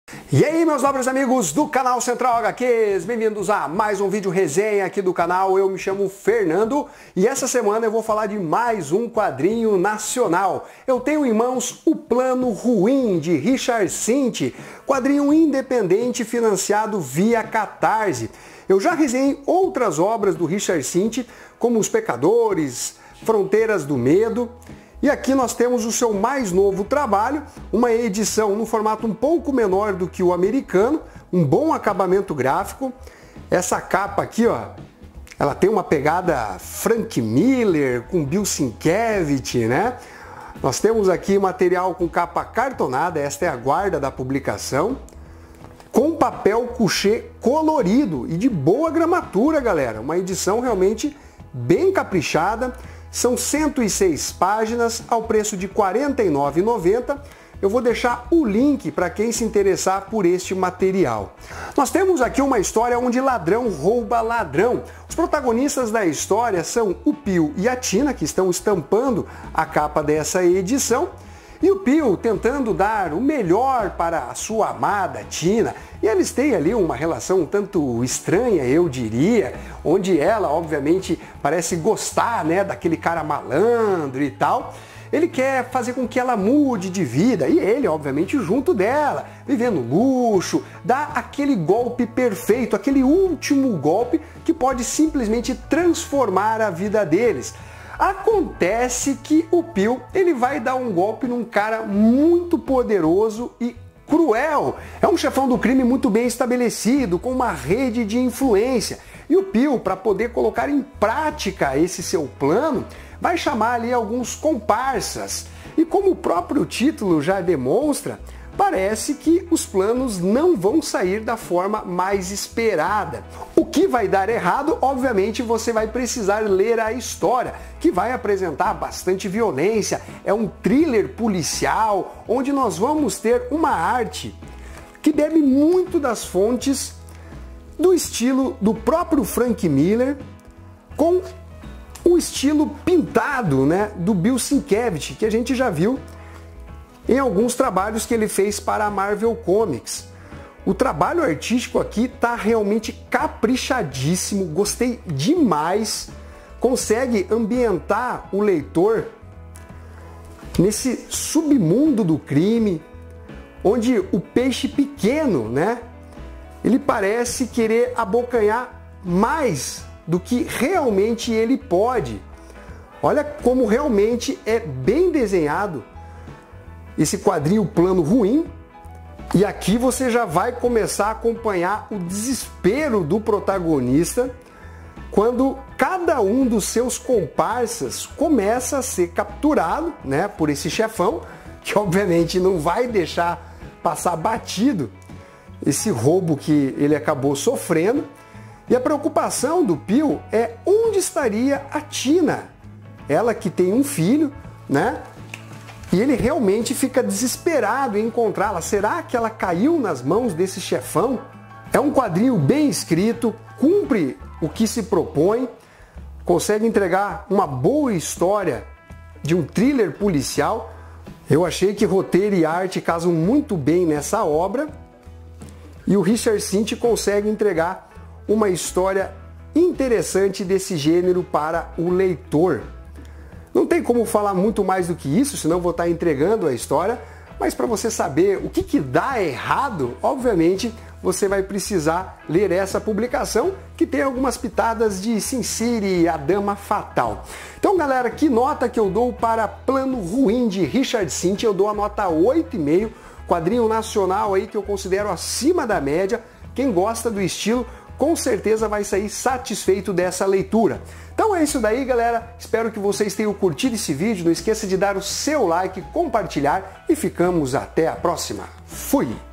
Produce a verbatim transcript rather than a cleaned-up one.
E aí, meus nobres amigos do canal Central H Qs, bem-vindos a mais um vídeo resenha aqui do canal. Eu me chamo Fernando e essa semana eu vou falar de mais um quadrinho nacional. Eu tenho em mãos O Plano Ruim, de Richard Cinti, quadrinho independente financiado via Catarse. Eu já resenhei outras obras do Richard Cinti, como Os Pecadores, Fronteiras do Medo. E aqui nós temos o seu mais novo trabalho, uma edição no formato um pouco menor do que o americano, um bom acabamento gráfico. Essa capa aqui, ó, ela tem uma pegada Frank Miller com Bill Sienkiewicz, né? Nós temos aqui material com capa cartonada, esta é a guarda da publicação, com papel couché colorido e de boa gramatura, galera. Uma edição realmente bem caprichada. São cento e seis páginas ao preço de quarenta e nove reais e noventa centavos. Eu vou deixar o link para quem se interessar por este material. Nós temos aqui uma história onde ladrão rouba ladrão. Os protagonistas da história são o Pio e a Tina, que estão estampando a capa dessa edição. E o Pio tentando dar o melhor para a sua amada Tina. E eles têm ali uma relação um tanto estranha, eu diria, onde ela, obviamente, parece gostar, né, daquele cara malandro e tal. Ele quer fazer com que ela mude de vida e ele, obviamente, junto dela, vivendo luxo, dá aquele golpe perfeito, aquele último golpe que pode simplesmente transformar a vida deles. Acontece que o Pio, ele vai dar um golpe num cara muito poderoso e cruel. É um chefão do crime muito bem estabelecido, com uma rede de influência. E o Pio, para poder colocar em prática esse seu plano, vai chamar ali alguns comparsas. E como o próprio título já demonstra, parece que os planos não vão sair da forma mais esperada. O que vai dar errado, obviamente, você vai precisar ler a história, que vai apresentar bastante violência. É um thriller policial, onde nós vamos ter uma arte que bebe muito das fontes do estilo do próprio Frank Miller, com o estilo pintado, né, do Bill Sienkiewicz, que a gente já viu em alguns trabalhos que ele fez para a Marvel Comics. O trabalho artístico aqui está realmente caprichadíssimo, gostei demais, consegue ambientar o leitor nesse submundo do crime, onde o peixe pequeno, né, ele parece querer abocanhar mais do que realmente ele pode. Olha como realmente é bem desenhado esse quadrinho Plano Ruim, e aqui você já vai começar a acompanhar o desespero do protagonista quando cada um dos seus comparsas começa a ser capturado, né, por esse chefão, que obviamente não vai deixar passar batido esse roubo que ele acabou sofrendo. E a preocupação do Pio é onde estaria a Tina, ela que tem um filho, né? E ele realmente fica desesperado em encontrá-la. Será que ela caiu nas mãos desse chefão? É um quadrinho bem escrito, cumpre o que se propõe, consegue entregar uma boa história de um thriller policial. Eu achei que roteiro e arte casam muito bem nessa obra. E o Richard Cinti consegue entregar uma história interessante desse gênero para o leitor. Não tem como falar muito mais do que isso, senão vou estar entregando a história, mas para você saber o que, que dá errado, obviamente você vai precisar ler essa publicação, que tem algumas pitadas de Sin City, A Dama Fatal. Então, galera, que nota que eu dou para Plano Ruim, de Richard Cinti? Eu dou a nota oito vírgula cinco, quadrinho nacional aí que eu considero acima da média. Quem gosta do estilo, com certeza vai sair satisfeito dessa leitura. Então é isso daí, galera. Espero que vocês tenham curtido esse vídeo. Não esqueça de dar o seu like, compartilhar e ficamos até a próxima. Fui!